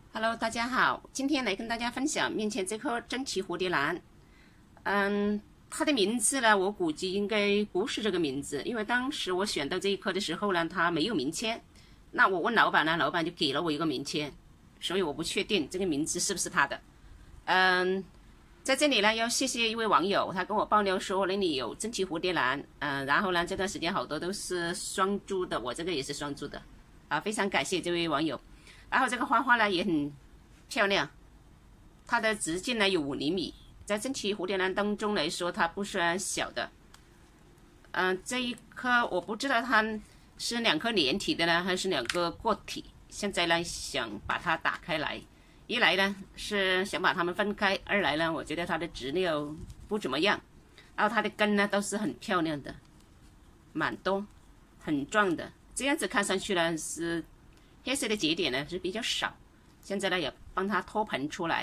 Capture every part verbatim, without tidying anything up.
Hello， 大家好，今天来跟大家分享面前这颗珍奇蝴蝶兰。嗯，它的名字呢，我估计应该不是这个名字，因为当时我选到这一颗的时候呢，它没有名签。那我问老板呢，老板就给了我一个名签，所以我不确定这个名字是不是他的。嗯，在这里呢，要谢谢一位网友，他跟我爆料说那里有珍奇蝴蝶兰。嗯，然后呢，这段时间好多都是双株的，我这个也是双株的，啊，非常感谢这位网友。然后这个花花呢也很漂亮，它的直径呢有五厘米，在珍奇蝴蝶兰当中来说，它不算小的。嗯、呃，这一颗我不知道它是两颗连体的呢，还是两个个体。现在呢想把它打开来，一来呢是想把它们分开，二来呢我觉得它的质料不怎么样，然后它的根呢都是很漂亮的，蛮多，很壮的，这样子看上去呢是。黑色的节点呢是比较少，现在呢也帮它脱盆出来，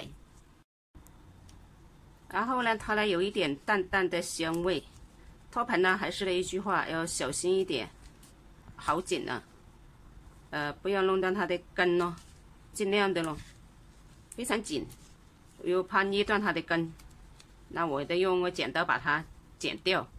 然后呢它呢有一点淡淡的香味。脱盆呢还是那一句话，要小心一点，好紧啊，呃不要弄到它的根哦，尽量的咯，非常紧，又怕捏断它的根，那我得用个剪刀把它剪掉。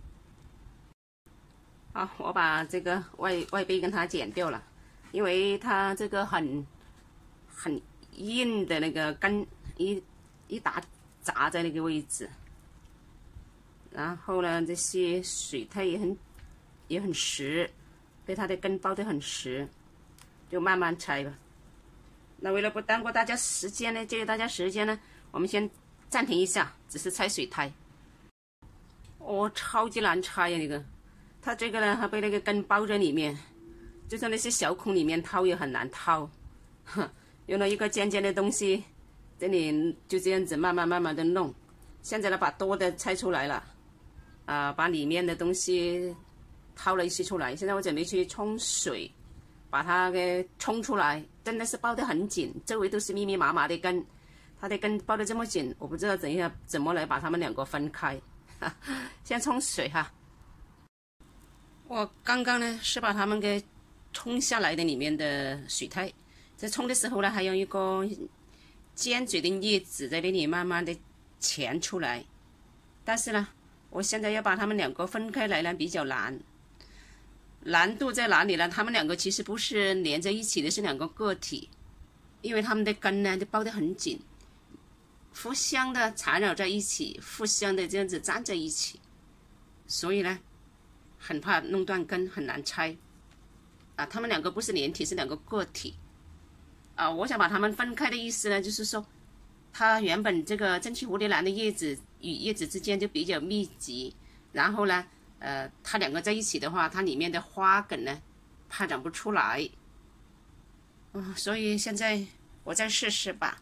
好，我把这个外外背跟它剪掉了。因为它这个很很硬的那个根一一打砸在那个位置，然后呢，这些水苔也很也很实，被它的根包得很实，就慢慢拆吧。那为了不耽误大家时间呢，借大家时间呢，我们先暂停一下，只是拆水苔。哦，超级难拆呀！那个，它这个呢，它被那个根包在里面。就像那些小孔里面掏也很难掏，哼，用了一个尖尖的东西，这里就这样子慢慢慢慢的弄。现在呢，把多的拆出来了，啊、呃，把里面的东西掏了一些出来。现在我准备去冲水，把它给冲出来。真的是包得很紧，周围都是密密麻麻的根，它的根包得这么紧，我不知道怎样怎么来把它们两个分开。先冲水哈，我刚刚呢是把它们给冲下来的里面的水苔，在冲的时候呢，还用一个尖嘴的镊子在那里慢慢的钳出来。但是呢，我现在要把它们两个分开来呢，比较难。难度在哪里呢？它们两个其实不是连在一起的，是两个个体，因为它们的根呢就包得很紧，互相的缠绕在一起，互相的这样子粘在一起，所以呢，很怕弄断根，很难拆。啊，它们两个不是连体，是两个个体。啊，我想把它们分开的意思呢，就是说，它原本这个珍奇蝴蝶兰的叶子与叶子之间就比较密集，然后呢，呃，它两个在一起的话，它里面的花梗呢，发展不出来。嗯，所以现在我再试试吧。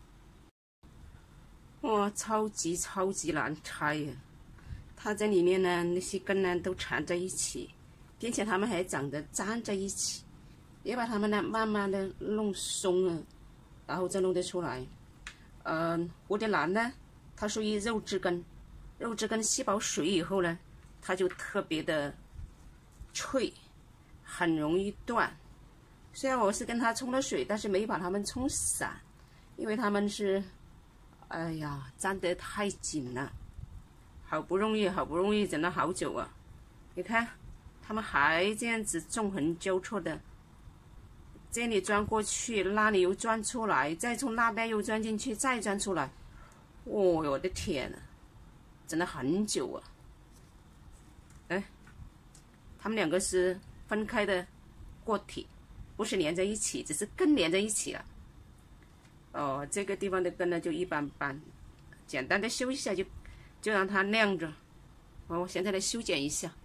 哇，超级超级难拆呀！它在里面呢，那些根呢都缠在一起，并且它们还长得粘在一起。也把它们呢慢慢的弄松了，然后再弄得出来。嗯、呃，蝴蝶兰呢，它属于肉质根，肉质根吸饱水以后呢，它就特别的脆，很容易断。虽然我是跟它冲了水，但是没把它们冲散，因为它们是，哎呀，粘得太紧了，好不容易好不容易整了好久啊！你看，它们还这样子纵横交错的。这里钻过去，那里又钻出来，再从那边又钻进去，再钻出来。哦，我的天呐，整了很久啊！哎，它们两个是分开的个体，不是连在一起，只是根连在一起了。哦，这个地方的根呢就一般般，简单的修一下就就让它晾着。哦，我现在来修剪一下。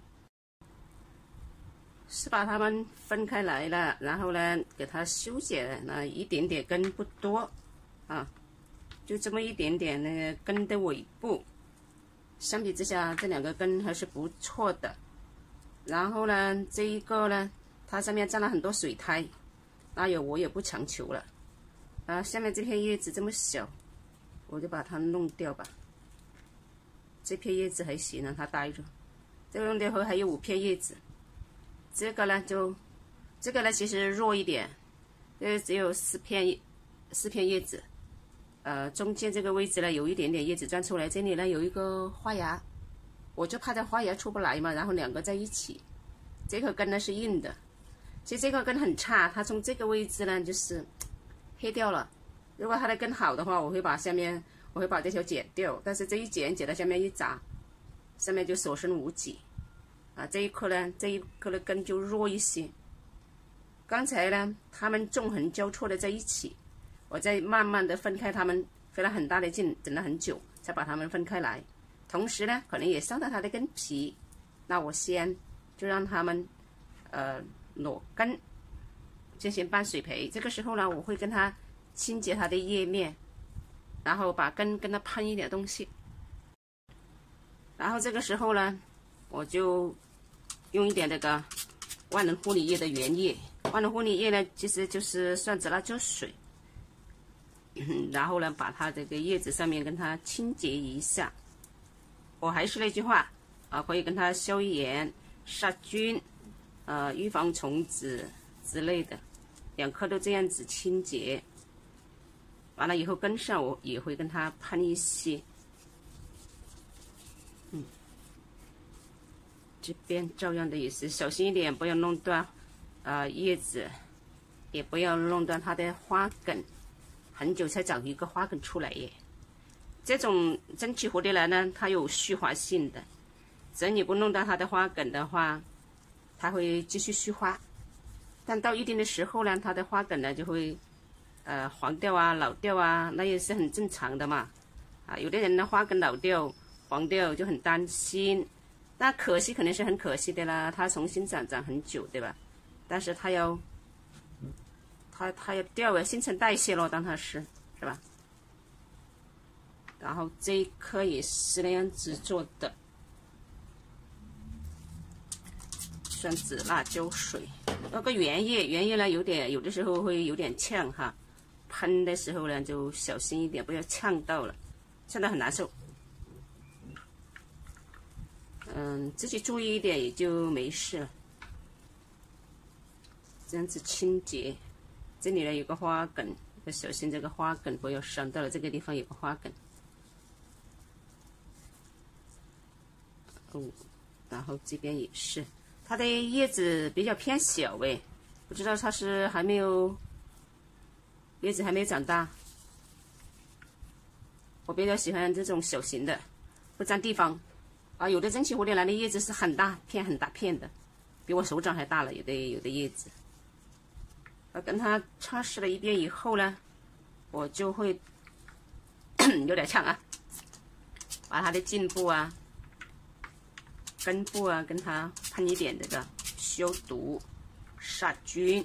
是把它们分开来了，然后呢，给它修剪了一点点根，不多啊，就这么一点点那个根的尾部。相比之下，这两个根还是不错的。然后呢，这一个呢，它上面沾了很多水苔，那有我也不强求了。啊，下面这片叶子这么小，我就把它弄掉吧。这片叶子还行，让它待着。这个弄掉后还有五片叶子。这个呢就，这个呢其实弱一点，呃只有四片四片叶子，呃，中间这个位置呢有一点点叶子钻出来，这里呢有一个花芽，我就怕这花芽出不来嘛，然后两个在一起。这颗根呢是硬的，其实这个根很差，它从这个位置呢就是黑掉了。如果它的根好的话，我会把下面我会把这条剪掉，但是这一剪剪到下面一砸，上面就所剩无几啊。这一颗呢，这一颗的根就弱一些。刚才呢，它们纵横交错的在一起，我再慢慢的分开它们，费了很大的劲，整了很久才把它们分开来。同时呢，可能也伤到它的根皮，那我先就让它们呃裸根进行拌水培。这个时候呢，我会跟它清洁它的叶面，然后把根跟它喷一点东西。然后这个时候呢，我就用一点这个万能护理液的原液。万能护理液呢，其实就是蒜子辣椒水。嗯、然后呢，把它这个叶子上面跟它清洁一下。我还是那句话啊，可以跟它消炎、杀菌，呃，预防虫子之类的。两颗都这样子清洁。完了以后，根上我也会跟它喷一些。嗯，这边照样的也是小心一点，不要弄断呃叶子，也不要弄断它的花梗。很久才长一个花梗出来耶。这种蒸汽蝴蝶兰呢，它有续花性的，只要你不弄到它的花梗的话，它会继续续花。但到一定的时候呢，它的花梗呢就会呃黄掉啊、老掉啊，那也是很正常的嘛。啊，有的人的花梗老掉、黄掉就很担心，那可惜肯定是很可惜的啦。它重新长长很久，对吧？但是它要它它要掉啊，新陈代谢咯，当它是是吧？然后这一颗也是那样子做的，蒜子辣椒水，那个原液，原液呢有点有的时候会有点呛哈，喷的时候呢就小心一点，不要呛到了，呛到很难受。嗯，自己注意一点也就没事了。这样子清洁，这里呢有个花梗，要小心这个花梗不要伤到了，这个地方有个花梗。哦，然后这边也是，它的叶子比较偏小诶，不知道它是还没有叶子还没有长大。我比较喜欢这种小型的，不占地方啊。有的蒸汽蝴蝶兰的叶子是很大片很大片的，比我手掌还大了，有的有的叶子。我跟它擦拭了一遍以后呢，我就会有点呛啊，把它的茎部啊、根部啊，跟它喷一点这个消毒、杀菌。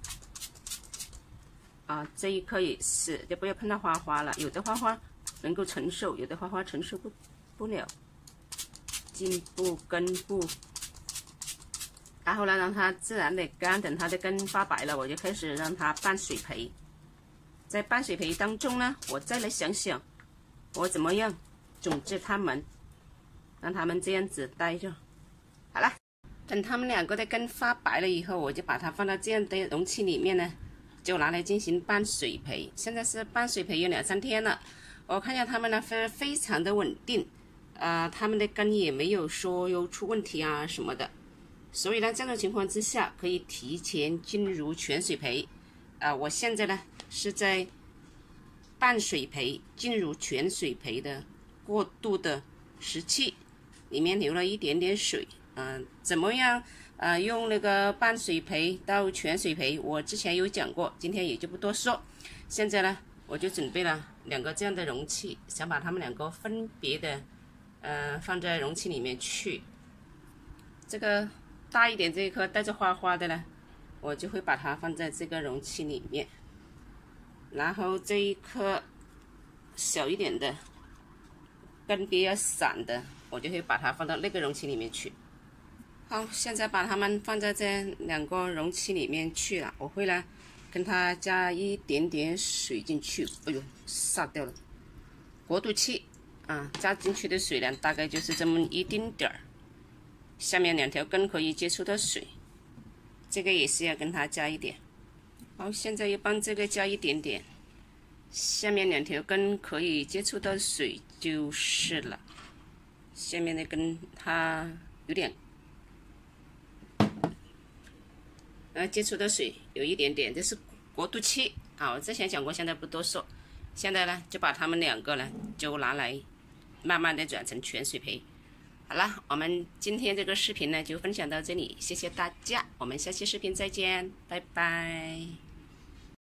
啊，这一颗也是，就不要碰到花花了。有的花花能够承受，有的花花承受不不了。茎部、根部，然后呢，让它自然的干。等它的根发白了，我就开始让它拌水培。在拌水培当中呢，我再来想想，我怎么样种植它们。让它们这样子待着，好了。等它们两个的根发白了以后，我就把它放到这样的容器里面呢，就拿来进行拌水培。现在是拌水培有两三天了，我看见它们呢非非常的稳定，呃，它们的根也没有说有出问题啊什么的，所以呢，这种情况之下可以提前进入全水培。啊、呃，我现在呢是在拌水培进入全水培的过渡的时期。里面留了一点点水，嗯、呃，怎么样？呃，用那个半水培到全水培，我之前有讲过，今天也就不多说。现在呢，我就准备了两个这样的容器，想把它们两个分别的，呃，放在容器里面去。这个大一点这一颗带着花花的呢，我就会把它放在这个容器里面，然后这一颗小一点的，根比较散的，我就会把它放到那个容器里面去。好，现在把它们放在这两个容器里面去了。我会呢，跟它加一点点水进去。哎呦，洒掉了。过渡器啊，加进去的水量大概就是这么一丁点儿。下面两条根可以接触到水，这个也是要跟它加一点。好，现在又帮这个加一点点。 下面两条根可以接触到水就是了。下面那根它有点，呃，接触到水有一点点，这是过渡期啊。我之前讲过，现在不多说。现在呢，就把它们两个呢，就拿来慢慢的转成全水培。好了，我们今天这个视频呢就分享到这里，谢谢大家，我们下期视频再见，拜拜。